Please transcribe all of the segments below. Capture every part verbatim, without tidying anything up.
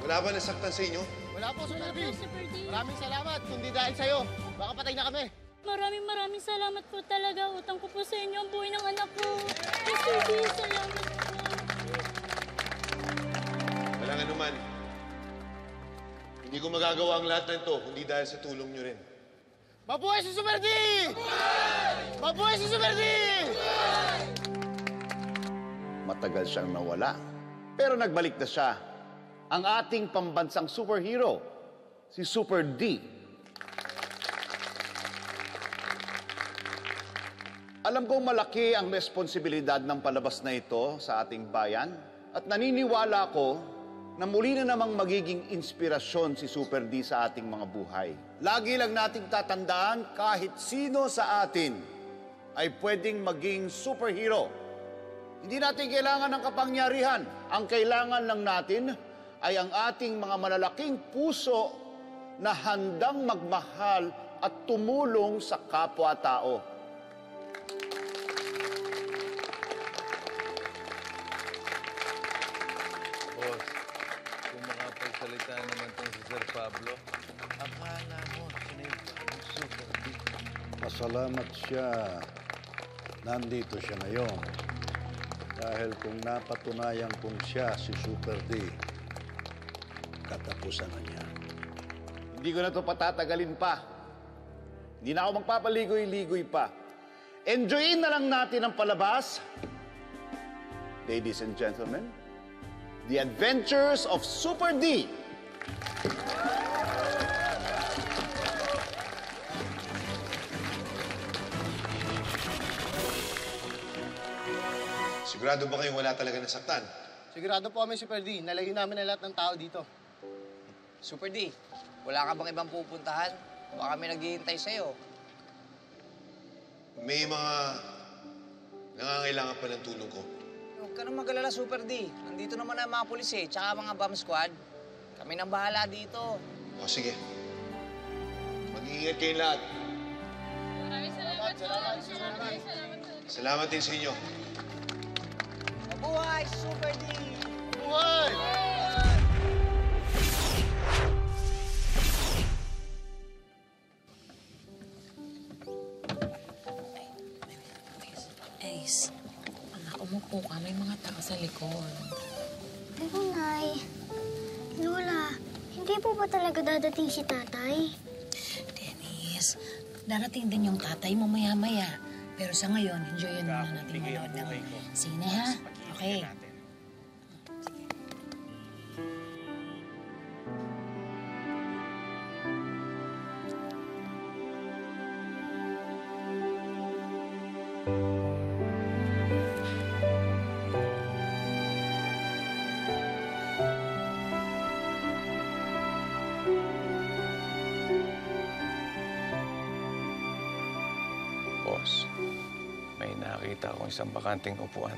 Wala ba nasaktan sa inyo? Wala po, Super D. Maraming salamat. Kundi dahil sa'yo, baka patay na kami. Maraming maraming salamat po talaga. Utang ko po sa inyo ang buhay ng anak ko. Mister D, salamat po. Walang anuman. Hindi ko magagawa ang lahat ng ito, kundi dahil sa tulong nyo rin. Mabuhay si Super D! Mabuhay! Mabuhay si Super D! Mabuhay! Matagal siyang nawala, pero nagbalik na siya. Ang ating pambansang superhero, si Super D. Alam kong malaki ang responsibilidad ng palabas na ito sa ating bayan at naniniwala ko na muli na namang magiging inspirasyon si Super D sa ating mga buhay. Lagi lang nating tatandaan kahit sino sa atin ay pwedeng maging superhero. Hindi natin kailangan ng kapangyarihan. Ang kailangan lang natin ay ang ating mga malalaking puso na handang magmahal at tumulong sa kapwa-tao. Boss, kung makapagsalita naman itong si Sir Pablo, akala mo, sinaypa ang Super D. Pasalamat siya. Nandito siya ngayon. Dahil kung napatunayan kong siya si Super D, katapusan na niya. Hindi ko na ito patatagalin pa. Hindi na ako magpapaligoy-ligoy pa. Enjoyin na lang natin ang palabas. Ladies and gentlemen, The Adventures of Super D. Sigurado ba kayong wala talaga nasaktan? Sigurado po kami, Super D. Nalayo namin ang lahat ng tao dito. Super D, wala ka bang ibang pupuntahan? Baka kami naghihintay sa'yo. May mga nangangailangan pa ng tulong ko. Huwag ka nang mag-alala, Super D. Nandito naman ang mga pulis eh, tsaka mga bomb squad. Kami nang bahala dito. O sige. Mag-iingat kayong lahat. Maraming salamat po. Salamat, salamat, salamat. Salamat din sa inyo. Mabuhay, Super D! Buhay! Ace, anak, umupo ka. May mga tao sa likod. Pero, Nay, Lola, hindi po ba talaga dadating si Tatay? Dennis, darating din yung tatay mo maya-maya. Pero sa ngayon, enjoyin muna natin manood ng sine, ha? Okay. Boss, may nakita akong isang bakanting upuan.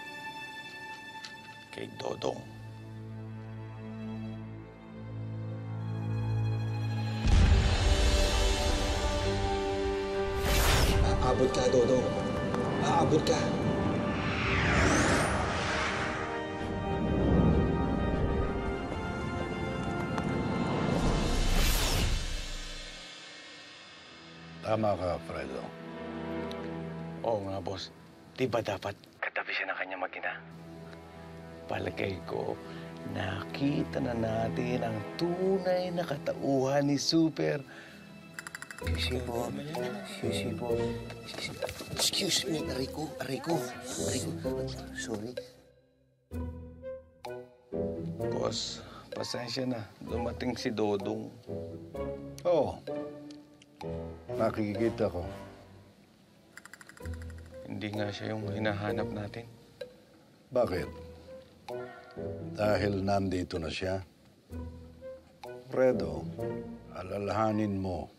Kay Dodong. Aabot ka, Dodong. Aabot ka. Tama ka, Fredo. Oo nga, boss. Di ba dapat katabi siya ng kanyang mag-ina? Palagay ko, nakita na natin ang tunay na katauhan ni Super. Sisi po. Sisi po. Excuse me, Rico. Rico. Rico. Sorry. Boss, pasensya na. Dumating si Dodong. Oo. Nakikita ko. Hindi nga siya yung hinahanap natin. Bakit? Dahil nandito na siya. Fredo, alalahanin mo,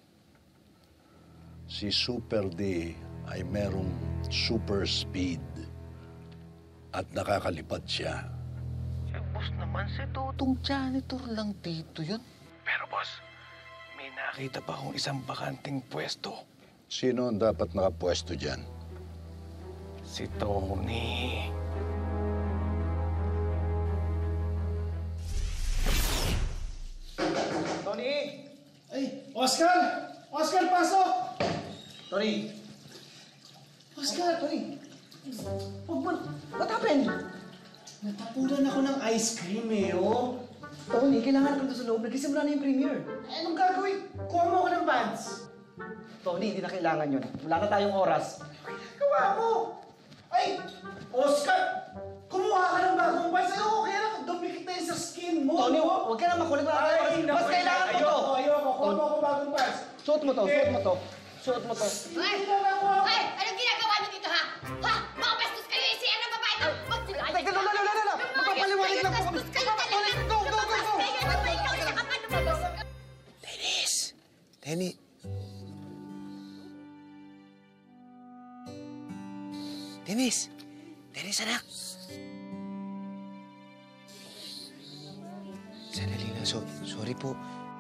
si Super D ay merong super speed at nakakalipad siya. Eh, boss naman, si Dodong janitor lang dito yun. Pero boss, may nakita pa akong isang bakanting pwesto. Sino ang dapat nakapwesto dyan? Si Tony. Oscar! Oscar, pasok! Tony! Oscar! Tony! Oh, what, what happened? Natapunan ako ng ice cream eh, oh. Tony, kailangan ko doon sa loob. Nagsisimula na yung premiere. Eh, anong gagawin? Kuha mo ako ng pants. Tony, hindi na kailangan yun. Wala na tayong oras. Gawa mo! Ay! Oscar! Kumuha ka ng bagong pants. Ayoko, kaya lang dumikit na yun sa skin mo. Tony, no? huwag ka na makulit. Wala tayong oras. Ay, Mas kailangan mo to. Ayoko, ayoko. Kuha mo ako bagong pants. Suot mo to, suot mo to. Suot mo to. Ay! Ay! Anong ginagawa niyo dito, ha? Ha? Mga bastos kayo eh! Si ano babae ito? Magsilayan Teka, Lola, Lola, Lola! Magpapaliwanag lang po kami. Bastos kayo talaga! Go, go, go, go! Kayo ano ba ikaw? Isa ka pa lumabas? Dennis! Denny! Dennis! Dennis, anak! Sandali lang. So, sorry po.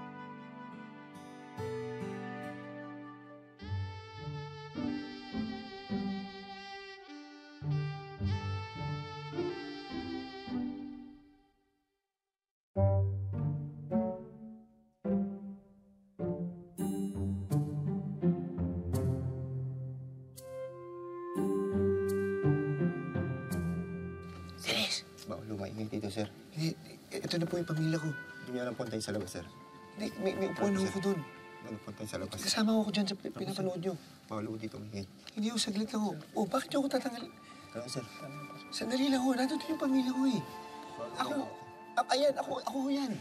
Dennis! Bawal lumaingay dito, sir. Hindi, ito na po yung pamilya ko. Hindi niya alam puntahin sa labas, sir. Hindi, may, may upuan ako doon. Ano puntahin sa labas? Kasama ko dyan sa pi- pinapanood nyo. Bawal ako dito umingay. Hindi ako saglit lang ho. Oh, bakit niyo ako tatanggal? Tara, sir. Sandali lang ho. Nandito yung pamilya ko eh. Ako, ah, ayan, ako, ako ho yan.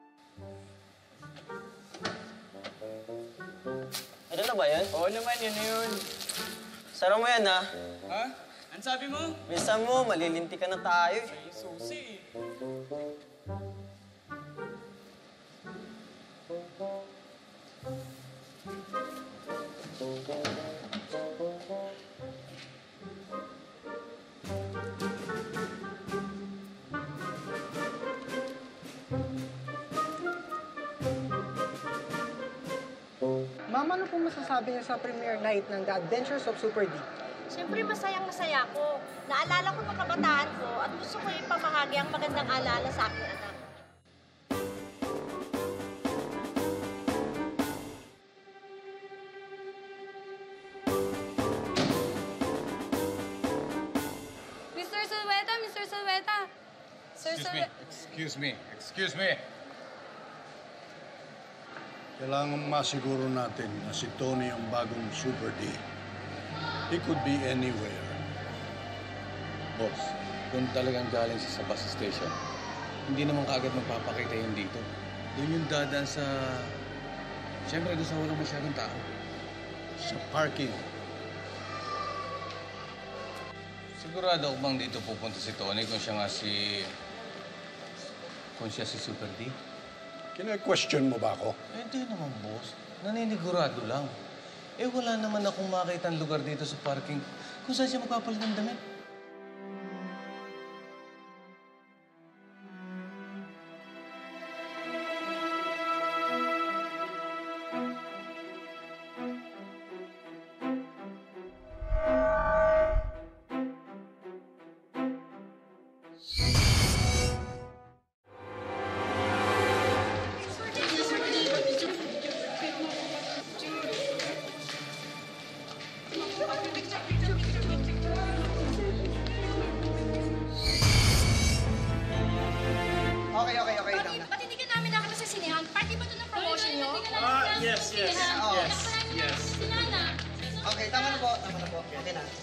Ano na ba yan? Oo naman, yun na yun. Sara mo yan, ha? Ha? Ano sabi mo? Minsan mo, malilinti ka na tayo. eh. Ay, susi. Ma'am, ano pong masasabi niyo sa premiere night ng The Adventures of Super D? Siyempre, masayang masaya ko. Naalala ko ng kabataan ko at gusto ko ipamahagi ang magandang alaala sa aking anak. Mister Sulweta, Mister Sulweta. Sir Excuse me, excuse me, excuse me. Kailangan masiguro natin na si Tony ang bagong Super D. He could be anywhere. Boss, kung talagang galing siya sa bus station, hindi naman kaagad magpapakita yun dito. Doon yung dadaan sa... Siyempre, doon sa walang masyadong tao. Sa parking. Sigurado ako bang dito pupunta si Tony kung siya nga si... kung siya si Super D? Kina-question mo ba ako? Eh, hindi naman, boss. Naninigurado lang. Eh, wala naman akong makita ang lugar dito sa parking kung saan siya magpapalit ng damit. Okay, okay, okay. Ba't, ba't hindi ka namin nakita sa sinehan? Party ba ito ng promotion nyo? Ah, yes, yes, Oo. yes, yes. Sinana. Okay, tama na po. Tama na po. Okay na.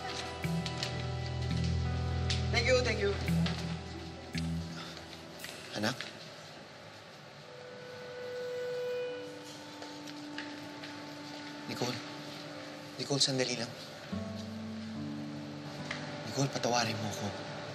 Thank you, thank you. Anak? Nicole? Nicole, sandali lang. Nicole, patawarin mo ako.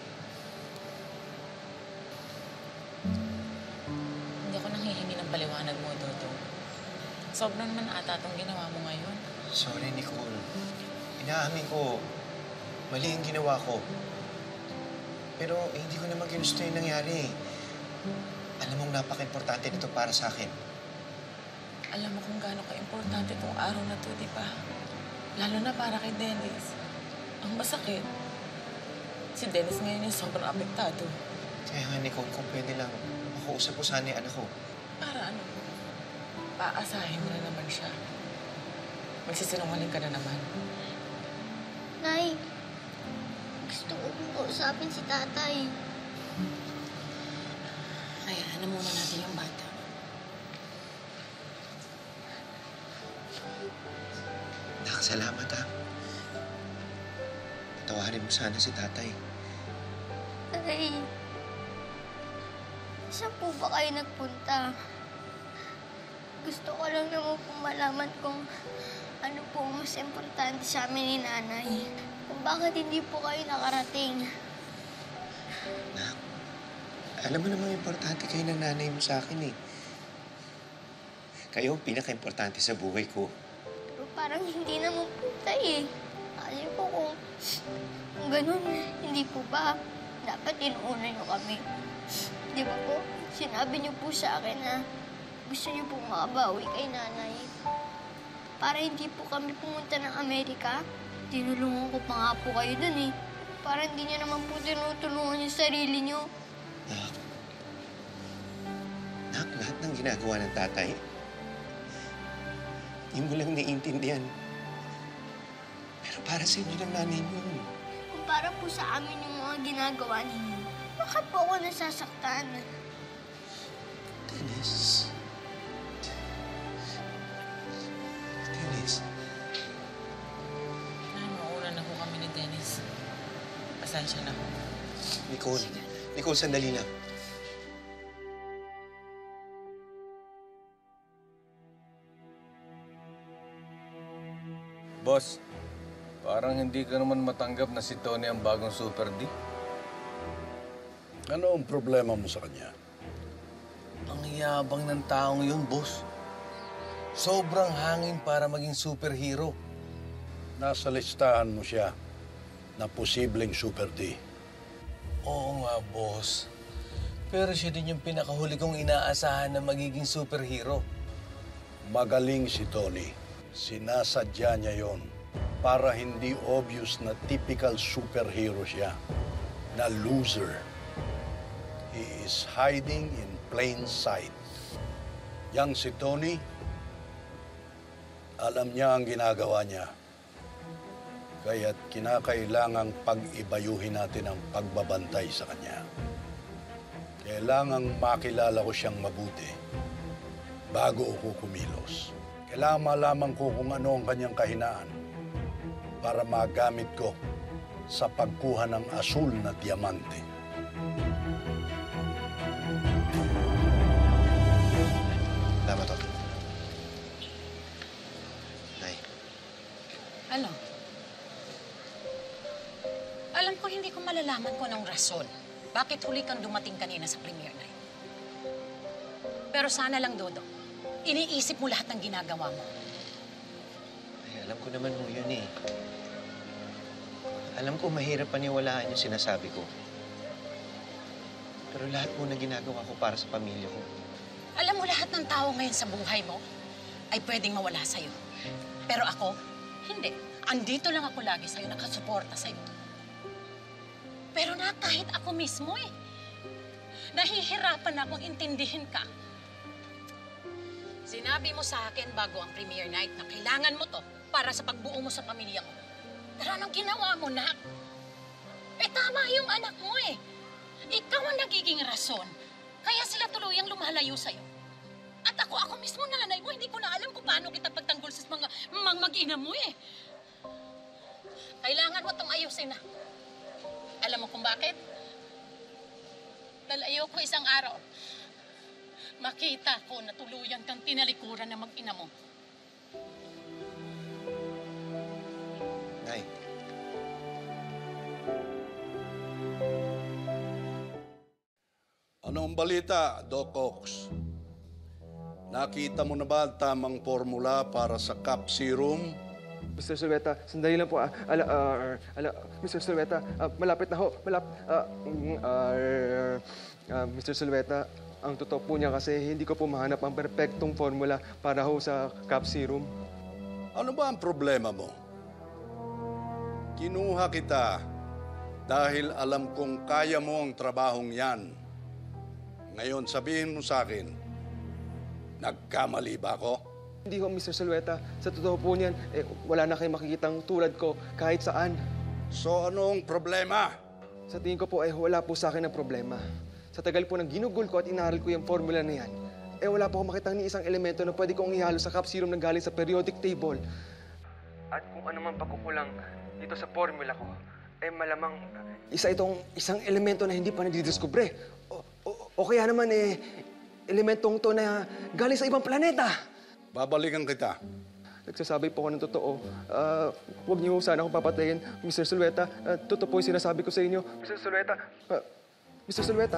Hindi ako nanghihingi ng paliwanag mo, Dodong. Sobrang naman ata itong ginawa mo ngayon. Sorry, Nicole. Inaamin ko, mali ang ginawa ko. Pero eh, hindi ko naman ginusto yung nangyari. Alam mong napaka-importante nito para sa akin. Alam mo kung gaano ka-importante itong araw na to, di ba? Lalo na para kay Dennis. Ang masakit, si Dennis ngayon yung sobrang apektado. Kaya nga, Nicole, kung pwede lang, makausap ko sana yung anak ko. Para ano? aasahin mo na naman siya. Magsisinungaling ka na naman. Nay, gusto ko kausapin si tatay. Hayaan na muna natin yung bata. Nakasalamat ha. Patawarin mo sana si tatay. Tay, saan po ba kayo nagpunta? Gusto ko lang naman po malaman kung ano po mas importante sa amin ni nanay. Kung bakit hindi po kayo nakarating. Nak, alam mo namang importante kayo ng nanay mo sa akin eh. Kayo ang pinaka-importante sa buhay ko. Pero parang hindi naman po tayo eh. Kasi po kung, kung ganun, hindi po ba dapat inuuna niyo kami. Di ba po? Sinabi niyo po sa akin na gusto niyo pong makabawi kay nanay. Para hindi po kami pumunta ng Amerika. Tinulungan ko pa nga po kayo dun eh. Para hindi niya naman po tinutulungan yung sarili niyo. Nak, Nak, lahat ng ginagawa ng tatay, hindi mo lang naiintindihan. Pero para sa inyo ng nanay mo. Kung para po sa amin yung mga ginagawa ninyo, bakit po ako nasasaktan? Dennis. Dennis. Ay, mauna na po kami ni Dennis. Pasensya na po. Nicole. Nicole, sandali lang. Boss, parang hindi ka naman matanggap na si Tony ang bagong Super D. Ano ang problema mo sa kanya? Ang yabang ng taong yun, boss. Sobrang hangin para maging superhero. Nasa listahan mo siya na posibleng Super D. Oo nga, boss. Pero siya din yung pinakahuli kong inaasahan na magiging superhero. Magaling si Tony. Sinasadya niya yon para hindi obvious na typical superhero siya, na loser. He is hiding in plain sight. Yang si Tony, alam niya ang ginagawa niya. Kaya't kinakailangang pag-ibayuhin natin ang pagbabantay sa kanya. Kailangang makilala ko siyang mabuti bago ako kumilos. Kailangan malaman ko kung ano ang kanyang kahinaan para magamit ko sa pagkuha ng asul na diamante. Tama to. Nay. Ano? Alam ko hindi ko malalaman kung anong rason. Bakit huli kang dumating kanina sa premiere night? Pero sana lang, Dodong, iniisip mo lahat ng ginagawa mo. Ay, alam ko naman mo yun eh. Alam ko mahirap paniwalaan yung sinasabi ko. Pero lahat po na ginagawa ko para sa pamilya ko. Alam mo, lahat ng tao ngayon sa buhay mo ay pwedeng mawala sa'yo. Pero ako, hindi. Andito lang ako lagi sa'yo, nakasuporta sa'yo. Pero na kahit ako mismo eh, nahihirapan akong intindihin ka. Sinabi mo sa akin bago ang premiere night na kailangan mo to para sa pagbuo mo sa pamilya mo. Pero anong ginawa mo, Nak? Eh, tama yung anak mo eh. Ikaw ang nagiging rason. Kaya sila tuluyang lumalayo sa'yo. At ako, ako mismo nanay mo, hindi ko na alam kung paano kita pagtanggol sa mga, mga mag-ina mo eh. Kailangan mo itong ayusin na. Alam mo kung bakit? Lalayo ko isang araw. Makita ko na tuluyan kang tinalikuran ng mag-ina mo. Nay. Anong balita, Doc Ox? Nakita mo na ba ang tamang formula para sa cup serum? Mister Silveta, sandali lang po. Ah, ala, ah, ala, Mister Silveta, ah, malapit na ho. Malap, ah, mm, ah, ah, Mister Silveta, ang totoo po niya kasi hindi ko po mahanap ang perpektong formula para ho sa cup serum. Ano ba ang problema mo? Kinuha kita dahil alam kong kaya mo ang trabahong yan. Ngayon, sabihin mo sa akin, Nagkamali ba ako? Hindi ho, Mister Solueta. Sa totoo po niyan, eh, wala na kayong makikitang tulad ko kahit saan. So anong problema? Sa tingin ko po, eh, wala po sa akin ang problema. Sa tagal po ng ginugol ko at inaral ko yung formula na yan, eh wala po akong makitang ni isang elemento na pwede kong ihalo sa cup serum na galing sa periodic table. At kung ano man pagkukulang dito sa formula ko, eh malamang isa itong isang elemento na hindi pa nadidiskubre. O, o, o kaya naman eh, elementong to na galing sa ibang planeta. Babalikan kita. Nagsasabi po ako ng totoo. Uh, huwag niyo sana akong papatayin, Mister Solueta. Uh, totoo po yung sinasabi ko sa inyo. Mister Solueta. Uh, Mister Solueta.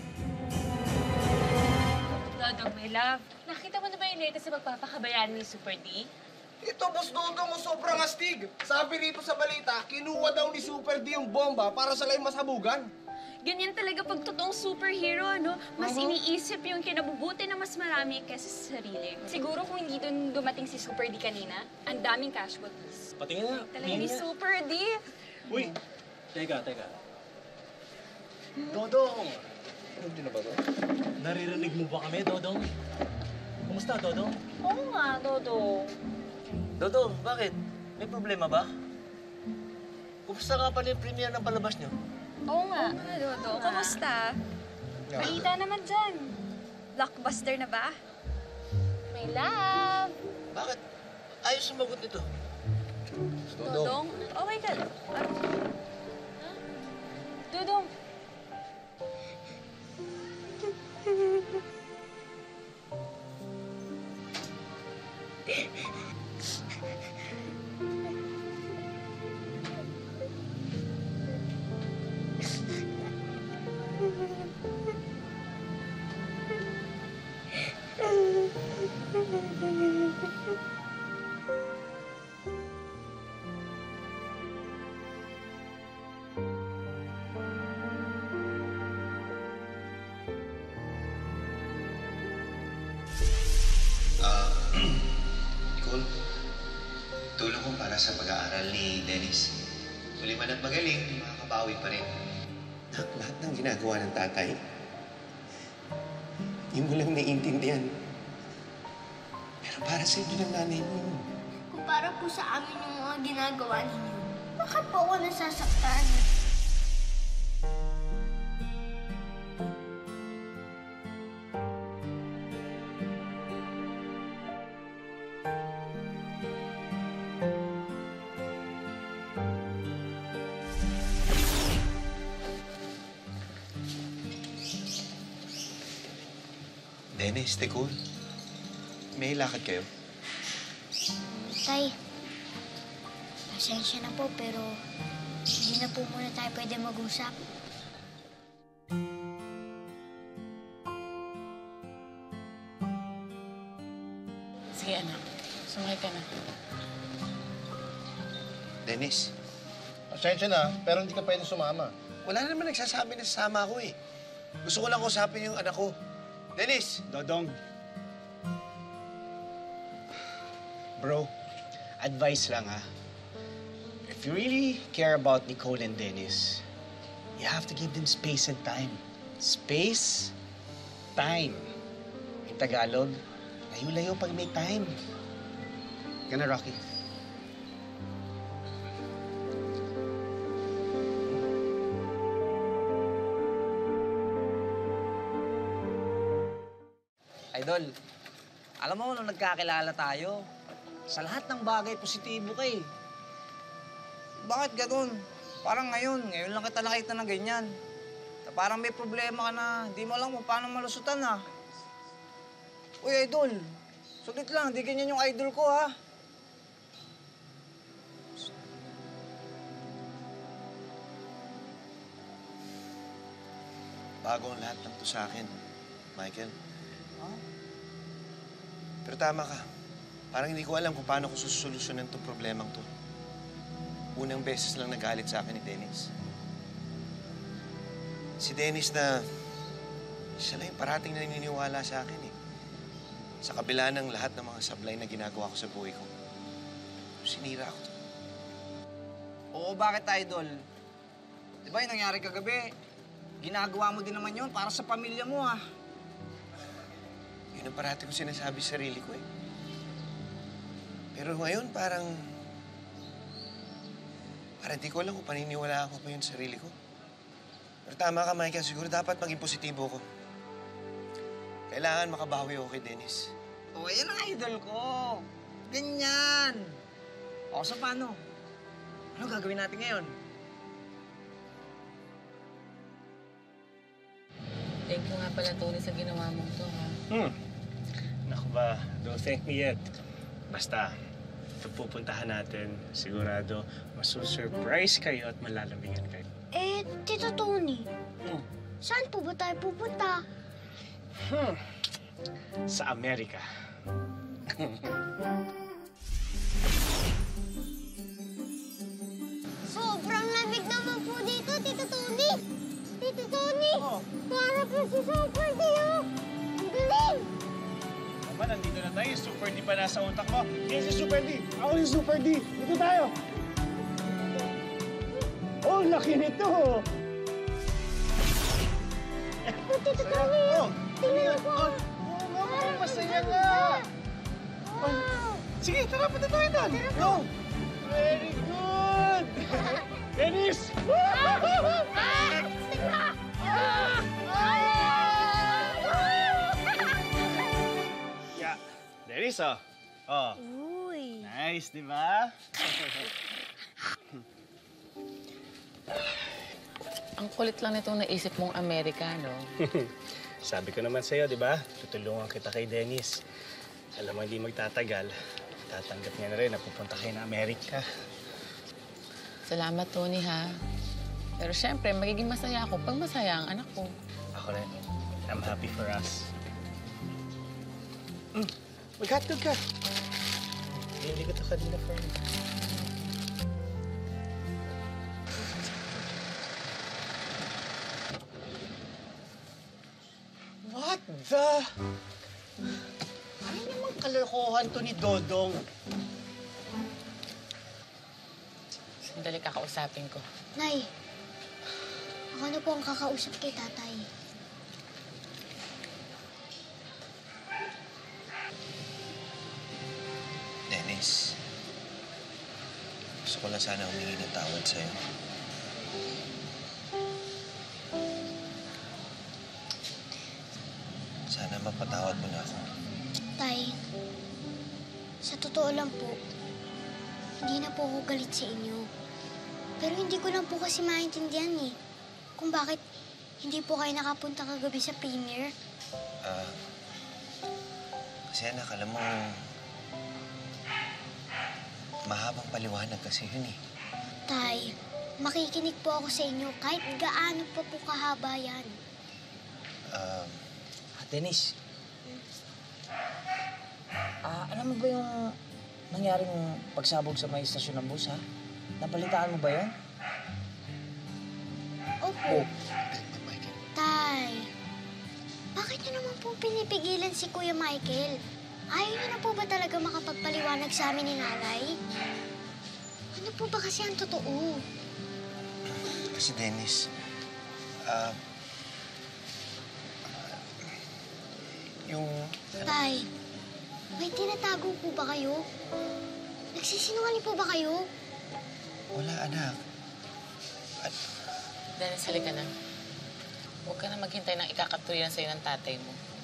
Dodong, my love. Nakita mo na ba yung latest sa pagpapakabayaan ni Super D? Ito, Boss Dodong, sobrang astig. Sabi rito sa balita, kinuha daw ni Super D yung bomba para sa laing masabugan. Ganyan talaga pag totoong superhero, ano? Mas Uh-huh. iniisip yung kinabubuti na mas marami kaysa sa sarili. Siguro kung hindi doon dumating si Super D kanina, ang daming casualties. Patingin na. Talaga ni Super D. Uy! Teka, teka. Dodong! Hindi na ba to? Naririnig mo ba kami, Dodong? Kumusta, Dodong? Oo nga, Dodong. Dodong, bakit? May problema ba? Kumusta nga pala yung premiere ng palabas niyo? Oo nga. Oo nga, Dodong. Kamusta? Balita naman dyan. Blockbuster na ba? My love! Bakit? Ayos sumagot nito. Dodong? Okay ka. Ah. Dodong. Ah, Nicole, tulong ko para sa pag-aaral ni Dennis. Muli man at magaling, makakabawi pa rin. Nak, lahat ng ginagawa ng tatay, hindi mo lang naiintindihan. Pero para sa inyo ng nanay mo yun. Kung para po sa amin yung mga ginagawa ninyo, bakit po ako nasasaktan? Dennis, Nicole, may lakad kayo? Tay, pasensya na po pero hindi na po muna tayo pwede mag-usap. Sige, anak. Sumakay ka na. Dennis, Pasensya na, pero hindi ka pwede sumama. wala naman nagsasabi na sasama ako eh. Gusto ko lang kausapin yung anak ko. Dennis! Dodong. Bro, advice lang ha. If you really care about Nicole and Dennis, you have to give them space and time. Space, time. In Tagalog, layo-layo pag may time. Gana, Rocky? Idol, alam mo nung nagkakilala tayo, sa lahat ng bagay positibo ka eh. Bakit ganun? Parang ngayon, ngayon lang kita nakita na ganyan. Parang may problema ka na, di mo alam kung paano malusutan ah. Uy, Idol, sugit lang, di ganyan yung idol ko ha. Bago ang lahat ng to sa akin, Michael. Pero tama ka. Parang hindi ko alam kung paano ko susolusyonan itong problemang to. Unang beses lang nagalit sa akin ni Dennis. Si Dennis na siya lang yung parating na naniniwala sa akin eh. Sa kabila ng lahat ng mga sablay na ginagawa ko sa buhay ko. Sinira ako to. Oo, bakit Idol? Di ba yung nangyari kagabi? Ginagawa mo din naman yun para sa pamilya mo ah. Yun ang parati kong sinasabi sa sarili ko eh. Pero ngayon parang... Parang di ko alam kung paniniwalaan ko pa yun sa sarili ko. Pero tama ka, Michael. Siguro dapat maging positibo ko. Kailangan makabawi ako kay Dennis. O, oh, yan ang idol ko. Ganyan. O, so paano? Ano gagawin natin ngayon? Thank you nga pala, Tony, sa ginawa mong to, ha? Hmm. Naku ba, don't thank me yet. Basta, ito pupuntahan natin. Sigurado, masusurprise kayo at malalambingan kayo. Eh, Tito Tony, Hmm. saan po ba tayo pupunta? Hmm. Sa Amerika. Sobrang lamig naman po dito, Tito Tony! Tito Tony! Oh. Para po si Super D, oh! Ang galing! Aba, nandito na tayo. Super D pa nasa utak mo. Yan si Super D. Ako si Super D. Dito tayo. Oh, laki nito. Oh, Tito Tony! Oh, tingnan po! Oh, oh, oh, masaya nga. Oh. Sige, tara, punta tayo doon. Go! Very good! Dennis! Yeah. Dennis, oh. Oh. Uy. Nice, di ba? Ang kulit lang nitong naisip mong Amerikano. Sabi ko naman sa'yo, di ba? Tutulungan kita kay Dennis. Alam mo, hindi magtatagal. Tatanggap niya na rin na pupunta kayo na Amerika. Salamat, Tony, ha? Pero syempre, magiging masaya ako pag masaya ang anak ko. Ako rin. I'm happy for us. Mm, mag-hotdog ka. Hindi ko ito kanina for you. What the? Ano namang kalokohan to ni Dodong? Sandali, kakausapin ko. Nay, ako na po ang kakausap kay tatay. Dennis, gusto ko lang sana humingi ng tawad sa'yo. Sana mapatawad mo na ako. Tay, sa totoo lang po, hindi na po ako galit sa inyo. Pero hindi ko lang po kasi maintindihan eh, kung bakit hindi po kayo nakapunta kagabi sa premiere. Ah, kasi anak, alam mo, mahabang paliwanag kasi yun eh. Tay, makikinig po ako sa inyo kahit gaano pa po kahaba yan. Um, Ah, Dennis. Ah, alam mo ba yung nangyaring pagsabog sa may istasyon ng bus, ha? Nabalitaan mo ba yun? Opo. Tay, bakit niyo naman po pinipigilan si Kuya Michael? Ayaw niyo na po ba talaga makapagpaliwanag sa amin ni Nanay? Ano po ba kasi ang totoo? Kasi Dennis, ah, yung... Tay, may tinatago po ba kayo? Nagsisinungaling po ba kayo? Wala, anak. At... Dennis, halika na. Huwag ka na maghintay ng ikakatuloyan sa'yo ng tatay mo.